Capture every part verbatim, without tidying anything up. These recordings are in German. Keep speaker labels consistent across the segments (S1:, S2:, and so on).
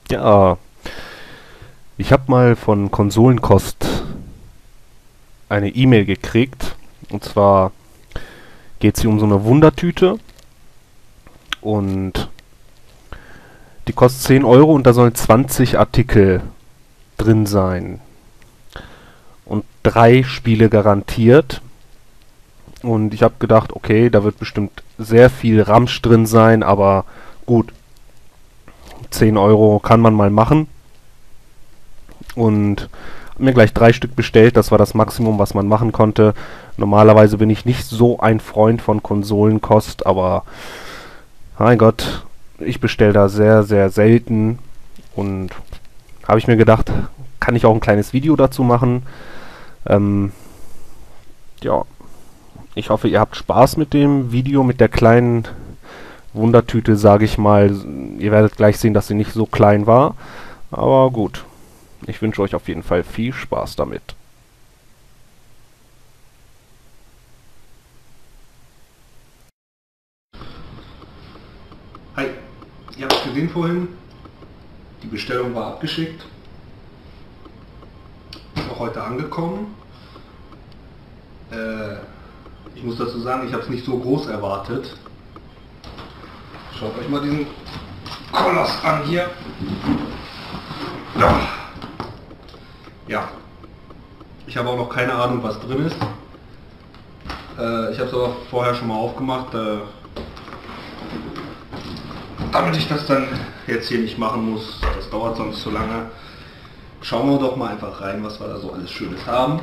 S1: Ja, ich habe mal von Konsolenkost eine E-Mail gekriegt. Und zwar geht es hier um so eine Wundertüte. Und die kostet zehn Euro und da sollen zwanzig Artikel drin sein. Und drei Spiele garantiert. Und ich habe gedacht, okay, da wird bestimmt sehr viel Ramsch drin sein, aber gut, zehn Euro kann man mal machen. Und hab mir gleich drei Stück bestellt, das war das Maximum, was man machen konnte. Normalerweise bin ich nicht so ein Freund von Konsolenkost, aber mein Gott, ich bestelle da sehr, sehr selten. Und habe ich mir gedacht, kann ich auch ein kleines Video dazu machen. Ähm, ja, ich hoffe, ihr habt Spaß mit dem Video, mit der kleinen Wundertüte, sage ich mal. Ihr werdet gleich sehen, dass sie nicht so klein war. Aber gut, ich wünsche euch auf jeden Fall viel Spaß damit.
S2: Hi, ihr habt es gesehen vorhin, die Bestellung war abgeschickt, ist auch heute angekommen. Äh, ich muss dazu sagen, ich habe es nicht so groß erwartet. Schaut euch mal diesen Koloss an hier. Ja, ja. Ich habe auch noch keine Ahnung, was drin ist. Äh, ich habe es aber vorher schon mal aufgemacht. Äh, Damit ich das dann jetzt hier nicht machen muss, das dauert sonst zu lange, schauen wir doch mal einfach rein, was wir da so alles Schönes haben.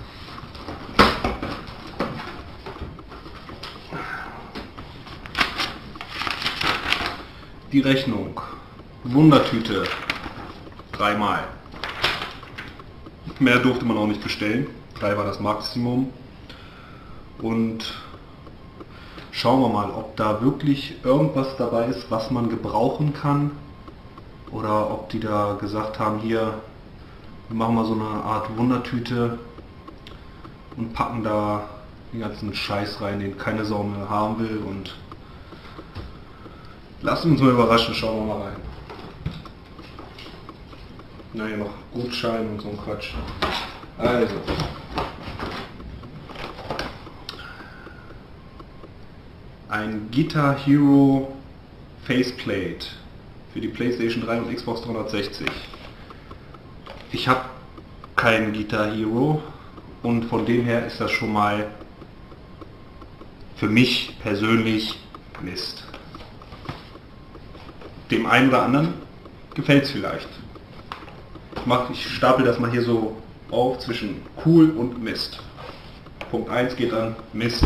S2: Die Rechnung. Wundertüte. Dreimal. Mehr durfte man auch nicht bestellen. Drei war das Maximum. Und schauen wir mal, ob da wirklich irgendwas dabei ist, was man gebrauchen kann. Oder ob die da gesagt haben, hier, wir machen mal so eine Art Wundertüte und packen da den ganzen Scheiß rein, den keine Sau mehr haben will. Und lassen uns mal überraschen, schauen wir mal rein. Na, hier noch Gutschein und so ein Quatsch. Also. Ein Guitar Hero Faceplate für die PlayStation drei und Xbox dreihundertsechzig. Ich habe keinen Guitar Hero und von dem her ist das schon mal für mich persönlich Mist. Dem einen oder anderen gefällt es vielleicht. Ich, mach, ich stapel das mal hier so auf zwischen cool und Mist. Punkt eins geht an Mist.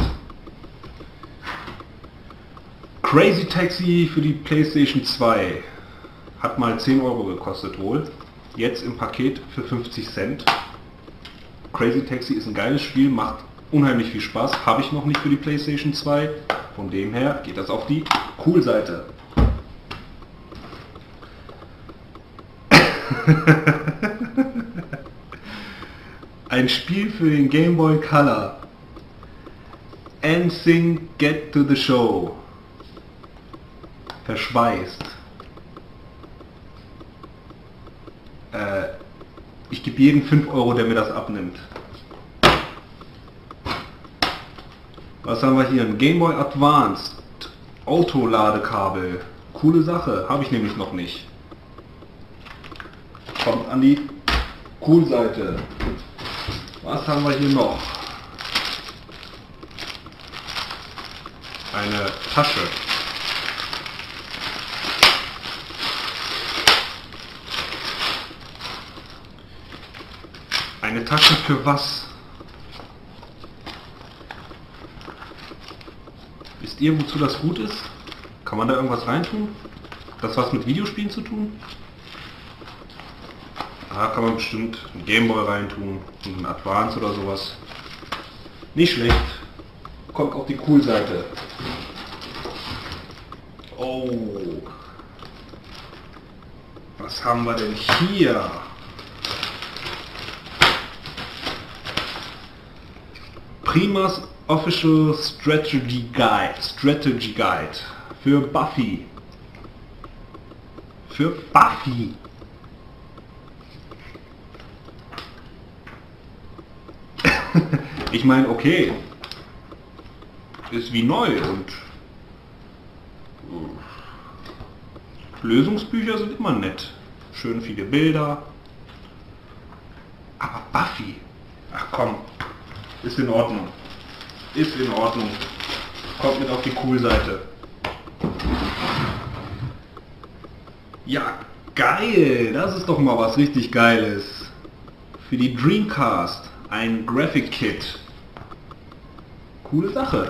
S2: Crazy Taxi für die PlayStation zwei hat mal zehn Euro gekostet wohl, jetzt im Paket für fünfzig Cent. Crazy Taxi ist ein geiles Spiel, macht unheimlich viel Spaß, habe ich noch nicht für die PlayStation zwei, von dem her geht das auf die Cool-Seite. Ein Spiel für den Game Boy Color. N Sync Get to the Show. Verschweißt. Äh, ich gebe jedem fünf Euro, der mir das abnimmt. Was haben wir hier? Ein Game Boy Advanced Autoladekabel. Coole Sache, habe ich nämlich noch nicht. Kommt an die Cool-Seite. Was haben wir hier noch? Eine Tasche. Eine Tasche für was? Wisst ihr, wozu das gut ist? Kann man da irgendwas reintun? Das was mit Videospielen zu tun? Da kann man bestimmt einen Gameboy reintun, einen Advance oder sowas. Nicht schlecht. Kommt auf die Cool-Seite. Oh. Was haben wir denn hier? Primas Official Strategy Guide. Strategy Guide. Für Buffy. Für Buffy. Ich meine, okay, ist wie neu und Lösungsbücher sind immer nett. Schön viele Bilder. Aber Buffy, ach komm, ist in Ordnung. Ist in Ordnung. Kommt mit auf die Cool-Seite. Ja, geil, das ist doch mal was richtig Geiles. Für die Dreamcast ein Graphic Kit. Coole Sache.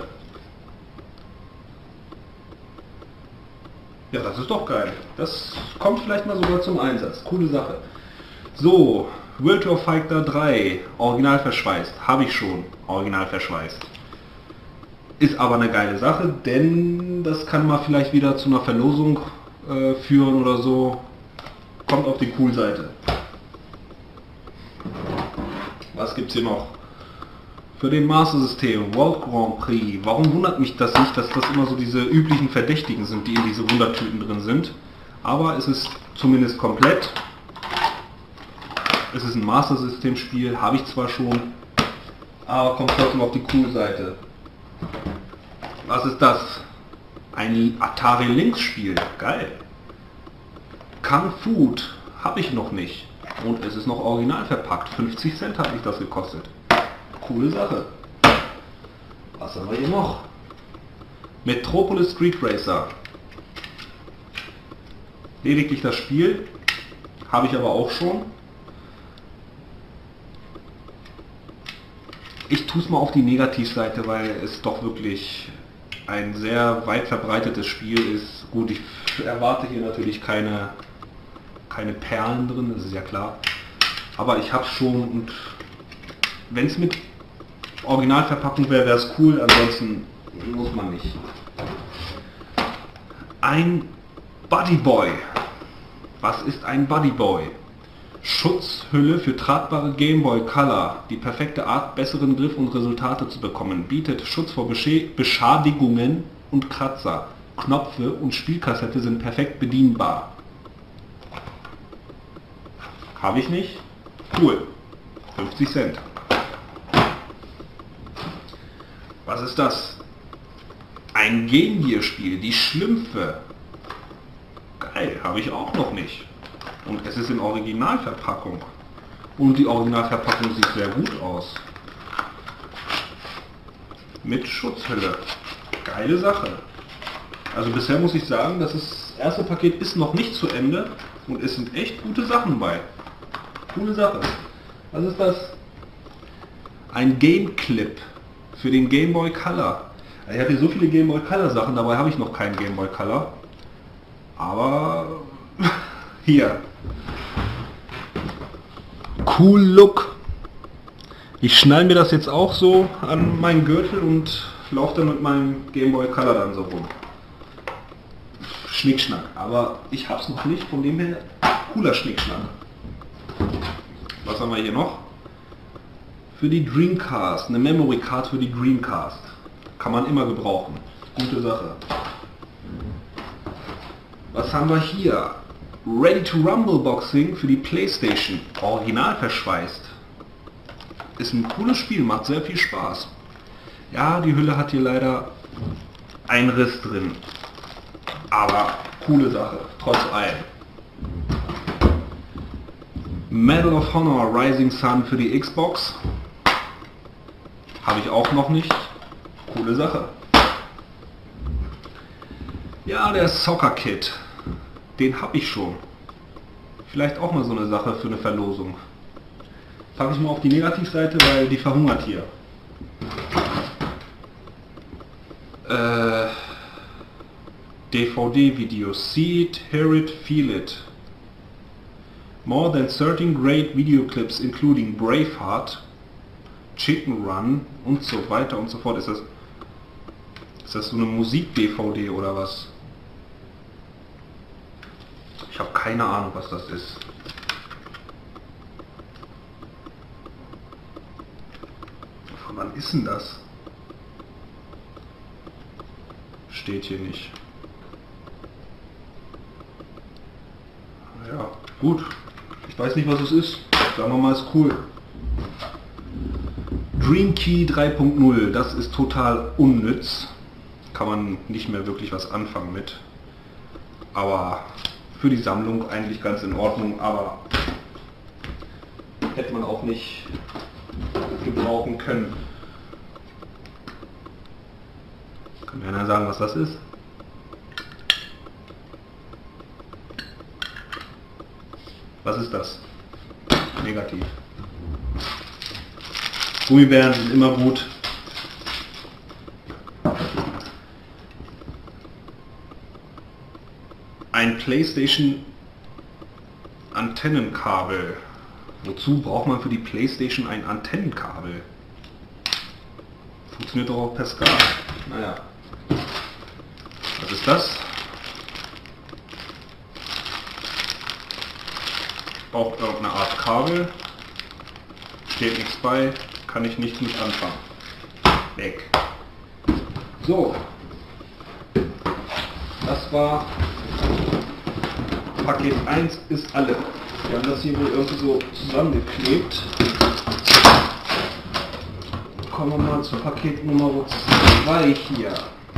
S2: Ja, das ist doch geil. Das kommt vielleicht mal sogar zum Einsatz. Coole Sache. So, World of Fighter drei, original verschweißt. Habe ich schon, original verschweißt. Ist aber eine geile Sache, denn das kann mal vielleicht wieder zu einer Verlosung äh, führen oder so. Kommt auf die Cool-Seite. Was gibt's hier noch? Für den Master System, World Grand Prix. Warum wundert mich das nicht, dass das immer so diese üblichen Verdächtigen sind, die in diese Wundertüten drin sind. Aber es ist zumindest komplett. Es ist ein Master System Spiel, habe ich zwar schon, aber kommt trotzdem auf die Cool-Seite. Was ist das? Ein Atari Lynx Spiel, geil. Kung Food habe ich noch nicht. Und es ist noch original verpackt. fünfzig Cent hat mich das gekostet. Coole Sache. Was haben wir hier noch? Metropolis Street Racer. Lediglich das Spiel. Habe ich aber auch schon. Ich tue es mal auf die Negativseite, weil es doch wirklich ein sehr weit verbreitetes Spiel ist. Gut, ich erwarte hier natürlich keine, keine Perlen drin, das ist ja klar. Aber ich habe es schon und wenn es mit Originalverpackung wäre, wäre es cool, ansonsten muss man nicht. Ein Buddy Boy. Was ist ein Buddy Boy? Schutzhülle für tragbare Game Boy Color. Die perfekte Art, besseren Griff und Resultate zu bekommen. Bietet Schutz vor Besche- Beschadigungen und Kratzer. Knöpfe und Spielkassette sind perfekt bedienbar. Habe ich nicht? Cool. fünfzig Cent. Was ist das? Ein Game Gear Spiel. Die Schlümpfe. Geil, habe ich auch noch nicht. Und es ist in Originalverpackung. Und die Originalverpackung sieht sehr gut aus. Mit Schutzhülle. Geile Sache. Also bisher muss ich sagen, dass das erste Paket ist noch nicht zu Ende. Und es sind echt gute Sachen bei. Coole Sache. Was ist das? Ein Game Clip für den Game Boy Color. Ich habe hier so viele Game Boy Color Sachen, dabei habe ich noch keinen Game Boy Color. Aber hier. Cool Look. Ich schnall mir das jetzt auch so an meinen Gürtel und laufe dann mit meinem Game Boy Color dann so rum. Schnickschnack. Aber ich hab's noch nicht, von dem her cooler Schnickschnack. Was haben wir hier noch? Für die Dreamcast. Eine Memory Card für die Dreamcast. Kann man immer gebrauchen. Gute Sache. Was haben wir hier? Ready to Rumble Boxing für die PlayStation. Original verschweißt. Ist ein cooles Spiel, macht sehr viel Spaß. Ja, die Hülle hat hier leider einen Riss drin. Aber coole Sache, trotz allem. Medal of Honor Rising Sun für die Xbox. Habe ich auch noch nicht. Coole Sache. Ja, der Soccer Kit. Den habe ich schon. Vielleicht auch mal so eine Sache für eine Verlosung. Packe ich mal auf die Negativseite, weil die verhungert hier. Äh, D V D-Video. See it, hear it, feel it. More than thirteen great video clips including Braveheart, Chicken Run und so weiter und so fort. Ist das, ist das so eine Musik-D V D oder was? Ich habe keine Ahnung, was das ist. Von wann ist denn das? Steht hier nicht. Ja, gut. Ich weiß nicht, was es ist. Sagen wir mal, ist cool. DreamKey drei Punkt null, das ist total unnütz. Kann man nicht mehr wirklich was anfangen mit. Aber für die Sammlung eigentlich ganz in Ordnung, aber hätte man auch nicht gebrauchen können. Kann mir einer sagen, was das ist? Was ist das? Negativ. Gummibären sind immer gut. Ein PlayStation Antennenkabel. Wozu braucht man für die PlayStation ein Antennenkabel? Funktioniert doch auch per Skat. Naja. Was ist das? Auch irgendeine Art Kabel. Steht nichts bei. Kann ich nichts mit anfangen. Weg. So. Das war Paket eins ist alle. Wir haben das hier wohl irgendwie so zusammengeklebt. Kommen wir mal zu Paket Nummer zwei hier.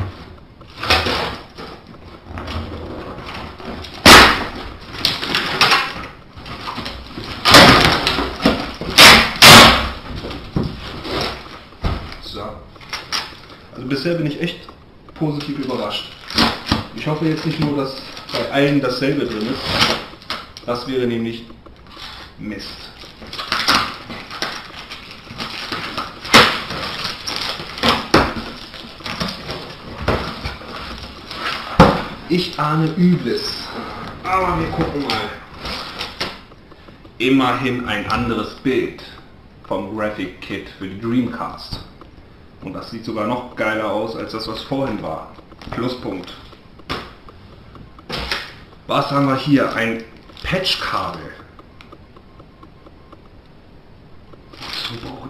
S2: So. Also bisher bin ich echt positiv überrascht. Ich hoffe jetzt nicht nur, dass bei allen dasselbe drin ist. Das wäre nämlich Mist. Ich ahne Übles. Aber wir gucken mal. Immerhin ein anderes Bild vom Graphic Kit für die Dreamcast. Und das sieht sogar noch geiler aus als das, was vorhin war. Pluspunkt. Was haben wir hier? Ein Patchkabel. Wozu brauche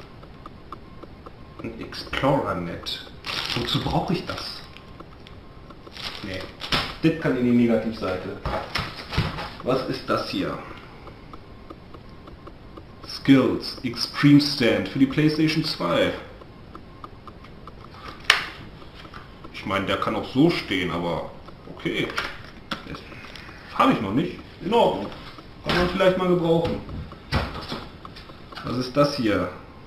S2: ich ein Explorer-Net? Wozu brauche ich das? Nee, das kann in die Negativseite. Was ist das hier? Skills Extreme Stand für die PlayStation zwei. Ich meine, der kann auch so stehen, aber okay. Habe ich noch nicht. In Ordnung. Kann man vielleicht mal gebrauchen. Was ist das hier?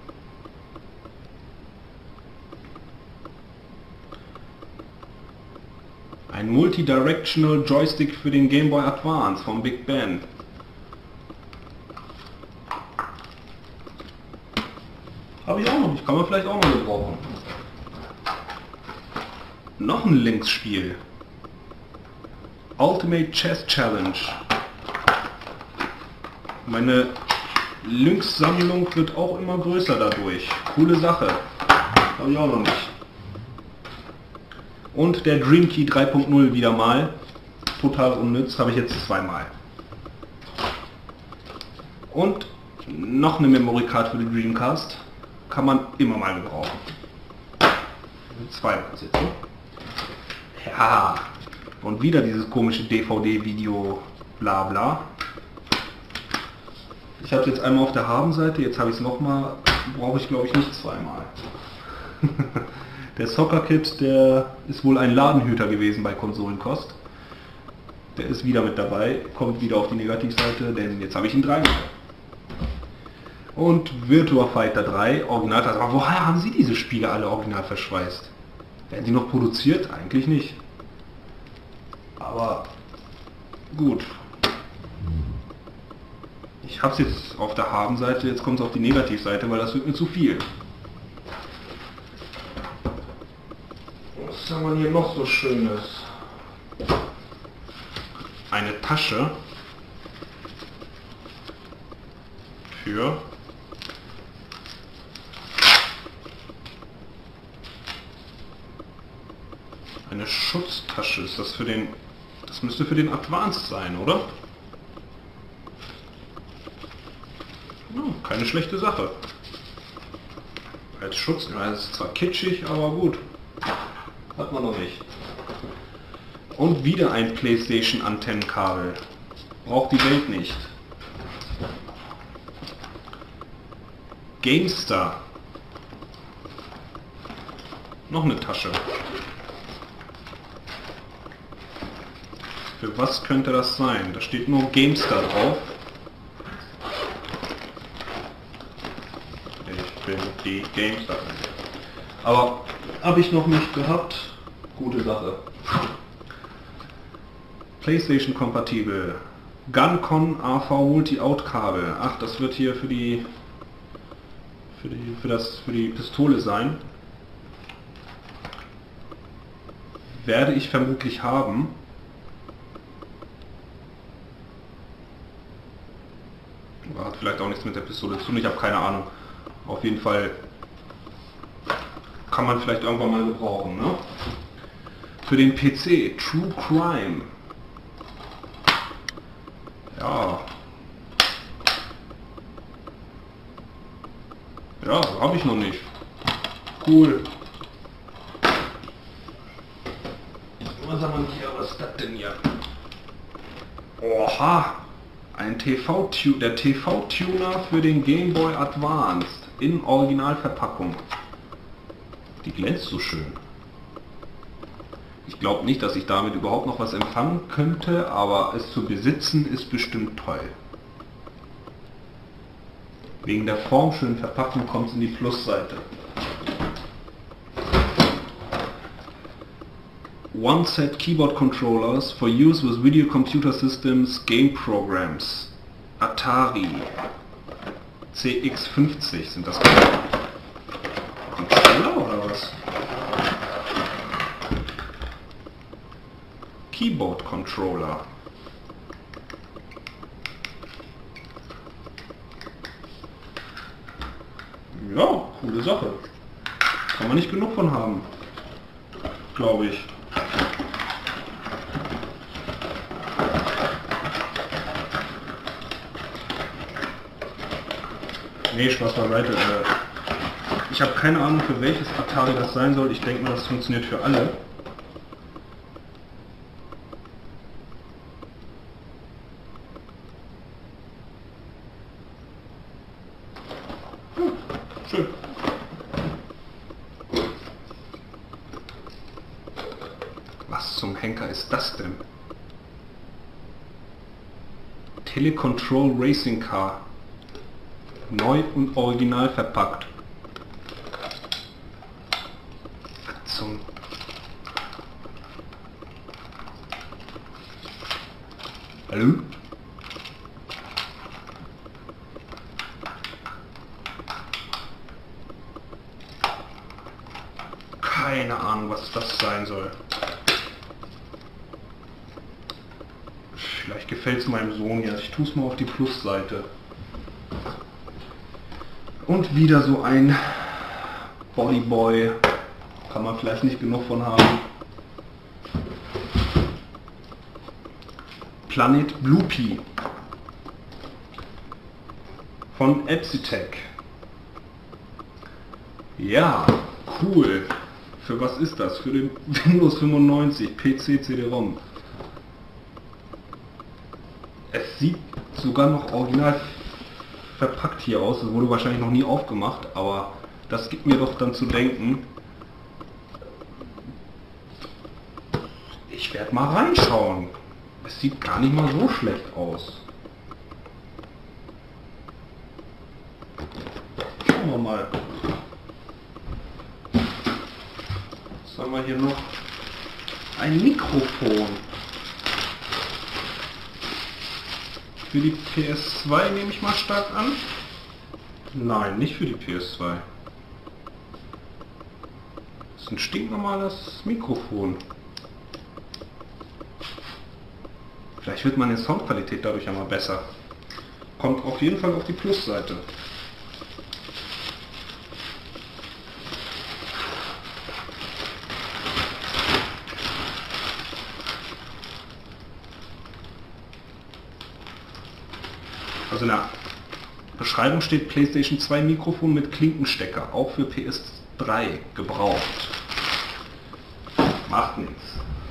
S2: Ein Multidirectional Joystick für den Game Boy Advance vom Big Ben. Habe ich auch noch nicht. Kann man vielleicht auch mal gebrauchen. Noch ein Linksspiel. Ultimate Chess Challenge. Meine Lynx-Sammlung wird auch immer größer dadurch. Coole Sache. Habe ich auch noch nicht. Und der DreamKey drei Punkt null wieder mal. Total unnütz. Habe ich jetzt zweimal. Und noch eine Memory Card für die Dreamcast. Kann man immer mal gebrauchen. Zwei jetzt, ne? Ja. Und wieder dieses komische D V D-Video, bla bla. Ich habe es jetzt einmal auf der Habenseite, jetzt habe ich es nochmal, brauche ich glaube ich nicht zweimal. Der Soccer Kit, der ist wohl ein Ladenhüter gewesen bei Konsolenkost. Der ist wieder mit dabei, kommt wieder auf die Negativseite, denn jetzt habe ich ihn dreimal. Und Virtua Fighter drei, Original. Aber woher haben Sie diese Spiele alle original verschweißt? Werden die noch produziert? Eigentlich nicht. Aber gut. Ich habe es jetzt auf der Habenseite, jetzt kommt es auf die Negativseite, weil das wird mir zu viel. Was haben wir hier noch so Schönes? Eine Tasche für eine Schutztasche. Ist das für den... Das müsste für den Advanced sein, oder? Ja, keine schlechte Sache. Als Schutz, ja, das ist zwar kitschig, aber gut. Hat man noch nicht. Und wieder ein PlayStation Antennenkabel. Braucht die Welt nicht. GameStar. noch eine Tasche. Für was könnte das sein? Da steht nur GameStar drauf. Ich bin die GameStar. Aber habe ich noch nicht gehabt. Gute Sache. PlayStation kompatibel. GunCon A V Multi-Out-Kabel. Ach, das wird hier für die für die für das für die Pistole sein. Werde ich vermutlich haben. Hat vielleicht auch nichts mit der Pistole zu tun, ich habe keine Ahnung. Auf jeden Fall kann man vielleicht irgendwann mal gebrauchen, ne? Für den P C, True Crime. Ja. Ja, habe ich noch nicht. Cool. Was haben wir hier? Was ist das denn hier? Oha! Ein T V-Tuner, der T V-Tuner für den Game Boy Advanced in Originalverpackung. Die glänzt so schön. Ich glaube nicht, dass ich damit überhaupt noch was empfangen könnte, aber es zu besitzen ist bestimmt toll. Wegen der formschönen Verpackung kommt es in die Plusseite. One set keyboard controllers for use with video computer systems, game programs. Atari C X fünfzig sind das. Controller oder was? Keyboard Controller. Ja, coole Sache. Kann man nicht genug von haben. Glaube ich. Nee, Spaß beiseite. Ich habe keine Ahnung, für welches Atari das sein soll. Ich denke mal, das funktioniert für alle. Hm, schön. Was zum Henker ist das denn? Telecontrol Racing Car. Neu und original verpackt. Zum Hallo? Keine Ahnung, was das sein soll. Vielleicht gefällt es meinem Sohn jetzt. Ich tue es mal auf die Plusseite. Und wieder so ein Bodyboy, kann man vielleicht nicht genug von haben. Planet Bloopy von Epsitech. Ja, cool. Für was ist das? Für den Windows fünfundneunzig, P C, C D-ROM. Es sieht sogar noch original verpackt hier aus, das wurde wahrscheinlich noch nie aufgemacht, aber das gibt mir doch dann zu denken. Ich werde mal reinschauen. Es sieht gar nicht mal so schlecht aus. Schauen wir mal. Was haben wir hier noch? Ein Mikrofon. Für die P S zwei nehme ich mal stark an. Nein, nicht für die P S zwei. Das ist ein stinknormales Mikrofon. Vielleicht wird meine Soundqualität dadurch ja mal besser. Kommt auf jeden Fall auf die Plusseite. Also in der Beschreibung steht PlayStation zwei Mikrofon mit Klinkenstecker, auch für P S drei gebraucht. Macht nichts.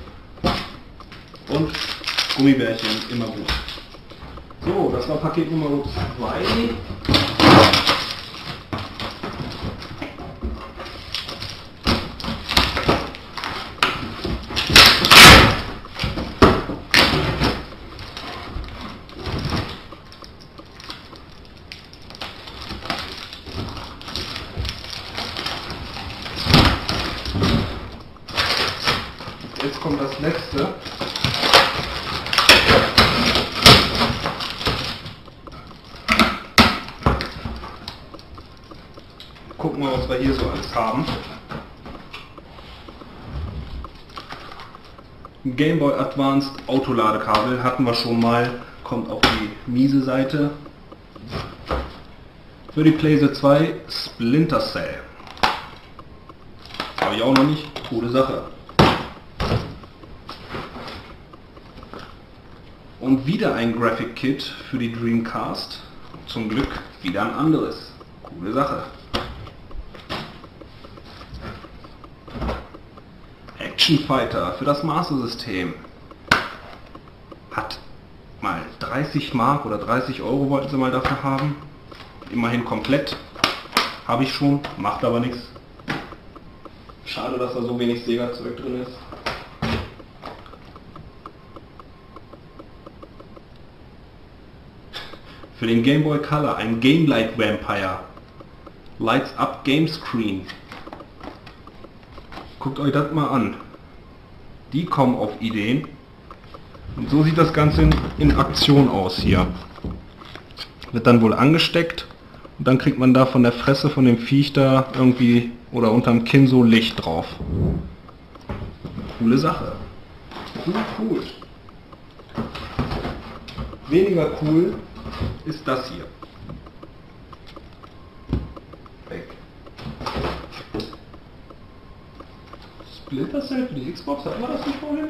S2: Und Gummibärchen immer gut. So, das war Paket Nummer zwei. jetzt kommt das letzte. Gucken wir, was wir hier so alles haben. Game Boy Advanced Autoladekabel hatten wir schon mal, kommt auf die miese Seite. Für die PlayStation zwei Splinter Cell. Das habe ich auch noch nicht, coole Sache. Und wieder ein Graphic Kit für die Dreamcast. Zum Glück wieder ein anderes, coole Sache. Action Fighter für das Master System. Hat mal dreißig Mark oder dreißig Euro wollten sie mal dafür haben. Immerhin komplett. Habe ich schon, macht aber nichts. Schade, dass da so wenig Sega-Zeug drin ist. Für den Game Boy Color ein Game Light Vampire. Lights Up Game Screen. Guckt euch das mal an. Die kommen auf Ideen. Und so sieht das Ganze in, in Aktion aus hier. Wird dann wohl angesteckt und dann kriegt man da von der Fresse von dem Viech da irgendwie oder unterm Kinn so Licht drauf. Coole Sache. Cool, cool. Weniger cool ist das hier. Weg. Splinter Cell für die Xbox, hatten wir das nicht vorhin?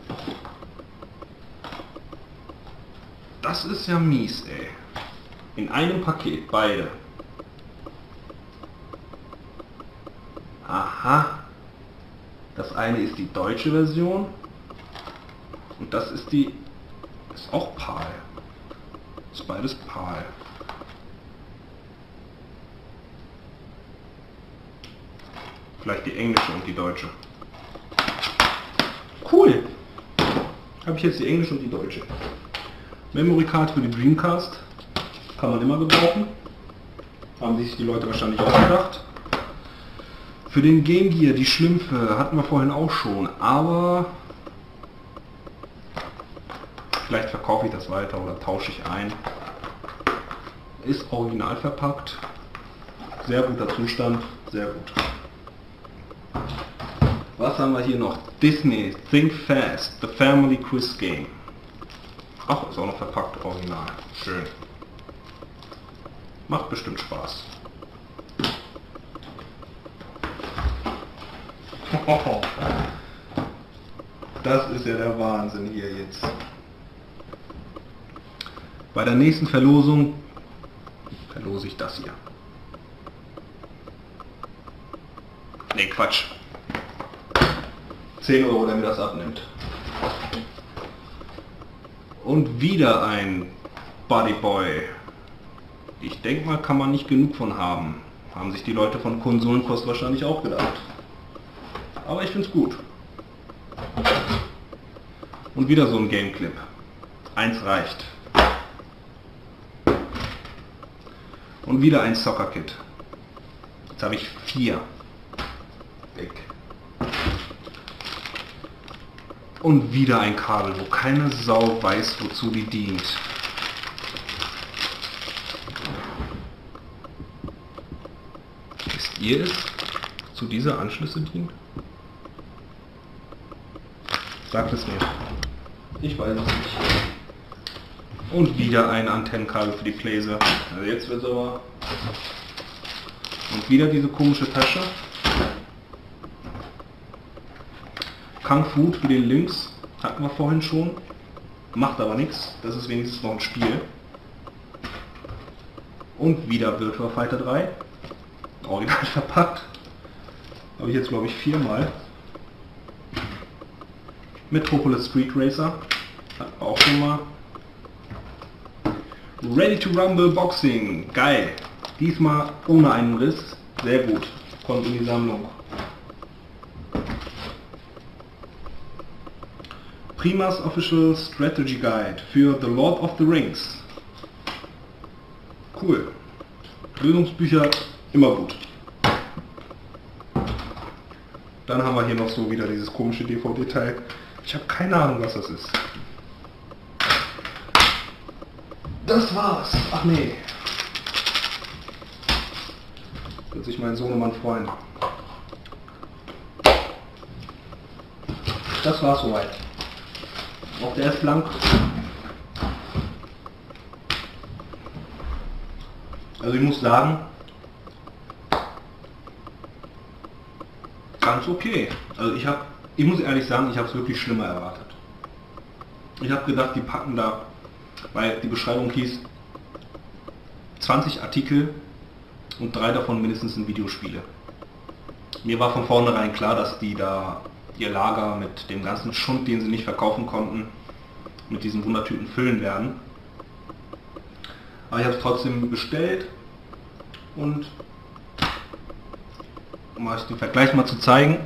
S2: Das ist ja mies, ey. In einem Paket, beide. Aha. Das eine ist die deutsche Version und das ist die, ist auch PAL. Ist beides PAL. Vielleicht die englische und die deutsche. Cool! Habe ich jetzt die englische und die deutsche. Memory Card für die Dreamcast. Kann man immer gebrauchen. Haben sich die Leute wahrscheinlich auch gedacht. Für den Game Gear, die Schlümpfe, hatten wir vorhin auch schon. Aber vielleicht verkaufe ich das weiter oder tausche ich ein. Ist original verpackt. Sehr guter Zustand. Sehr gut. Was haben wir hier noch? Disney Think Fast, The Family Quiz Game. Ach, ist auch noch verpackt, original. Schön. Macht bestimmt Spaß. Das ist ja der Wahnsinn hier jetzt. Bei der nächsten Verlosung verlose ich das hier. Ne, Quatsch. zehn Euro, der mir das abnimmt. Und wieder ein Buddy Boy. Ich denke mal, kann man nicht genug von haben. Haben sich die Leute von Konsolenkost wahrscheinlich auch gedacht. Aber ich finde es gut. Und wieder so ein Game Clip. Eins reicht. Und wieder ein Soccer Kit. Jetzt habe ich vier. Weg. Und wieder ein Kabel, wo keine Sau weiß, wozu die dient. Wisst ihr es, zu dieser Anschlüsse dient? Sagt es mir. Ich weiß es nicht. Und wieder ein Antennenkabel für die Playse. Also jetzt wird es aber... Und wieder diese komische Tasche. Kung Fu für den Links hatten wir vorhin schon. Macht aber nichts. Das ist wenigstens noch ein Spiel. Und wieder Virtua Fighter drei. Original verpackt. Habe ich jetzt glaube ich viermal. Metropolis Street Racer. Hatten wir auch schon mal. Ready to Rumble Boxing. Geil. Diesmal ohne einen Riss. Sehr gut. Kommt in die Sammlung. Primas Official Strategy Guide für The Lord of the Rings. Cool. Lösungsbücher immer gut. Dann haben wir hier noch so wieder dieses komische D V D-Teil. Ich habe keine Ahnung, was das ist. Das war's. Ach nee. Wird sich mein Sohnemann freuen. Das war's soweit. Auch der ist blank. Also ich muss sagen, ganz okay. Also ich habe, ich muss ehrlich sagen, ich habe es wirklich schlimmer erwartet. Ich habe gedacht, die packen da, weil die Beschreibung hieß zwanzig Artikel und drei davon mindestens sind Videospiele. Mir war von vornherein klar, dass die da ihr Lager mit dem ganzen Schund, den sie nicht verkaufen konnten, mit diesen Wundertüten füllen werden. Aber ich habe es trotzdem bestellt und um euch den Vergleich mal zu zeigen.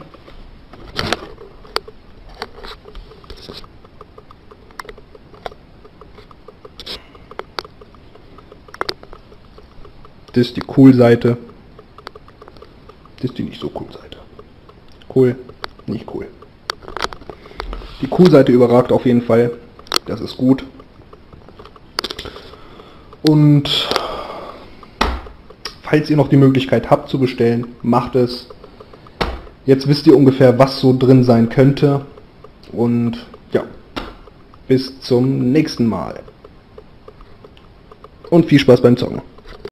S2: Das ist die Cool-Seite. Das ist die nicht so Cool-Seite. Cool, nicht cool. Die Cool-Seite überragt auf jeden Fall. Das ist gut. Und falls ihr noch die Möglichkeit habt zu bestellen, macht es. Jetzt wisst ihr ungefähr, was so drin sein könnte. Und ja, bis zum nächsten Mal. Und viel Spaß beim Zocken.